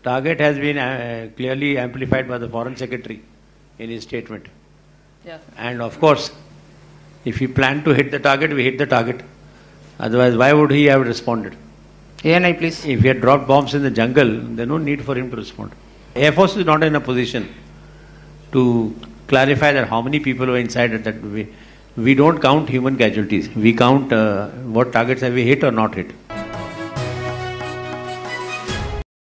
target has been clearly amplified by the Foreign Secretary in his statement. Yeah. And of course, if he planned to hit the target, we hit the target. Otherwise, why would he have responded? ANI, please. If he had dropped bombs in the jungle, there's no need for him to respond. Air Force is not in a position to clarify that how many people were inside it. That we don't count human casualties. We count what targets have we hit or not hit.